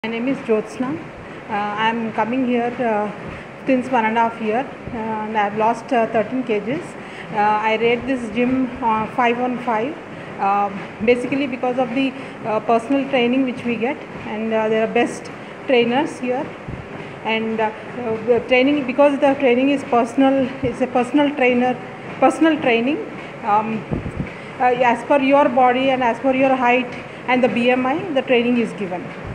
My name is Jyotsna. I am coming here since 1.5 years and I have lost 13 kgs. I rate this gym 5 on 5 basically because of the personal training which we get, and there are best trainers here, and the training, because the training is personal, it's a personal training as per your body and as per your height and the BMI, the training is given.